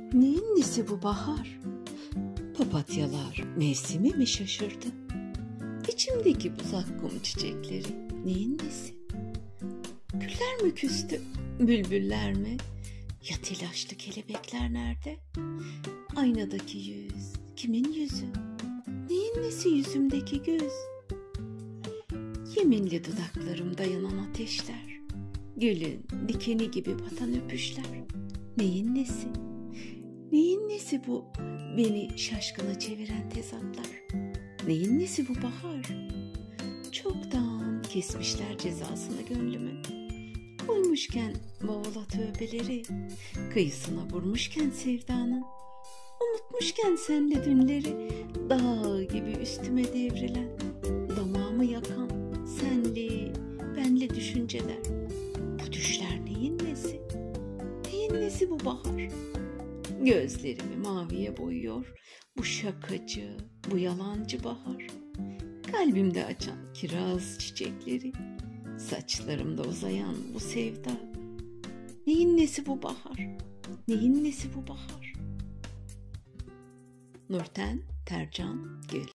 Neyin nesi bu bahar? Papatyalar mevsimi mi şaşırdı? İçimdeki uzak kum çiçekleri neyin nesi? Güller mi küstü, bülbüller mi? Ya telaşlı kelebekler nerede? Aynadaki yüz, kimin yüzü? Neyin nesi yüzümdeki göz? Yeminli dudaklarımda yanan ateşler, gülün dikeni gibi batan öpüşler. Neyin nesi? Neyin nesi bu beni şaşkına çeviren tezatlar? Neyin nesi bu bahar? Çoktan kesmişler cezasını gönlümün. Koymuşken bavula tövbeleri, kıyısına vurmuşken sevdanın, unutmuşken senle dünleri, dağ gibi üstüme devrilen, damağımı yakan senli, benle düşünceler. Bu düşler neyin nesi? Neyin nesi bu bahar? Gözlerimi maviye boyuyor bu şakacı, bu yalancı bahar. Kalbimde açan kiraz çiçekleri, saçlarımda uzayan bu sevda. Neyin nesi bu bahar? Neyin nesi bu bahar? Nurten Tercan Gül.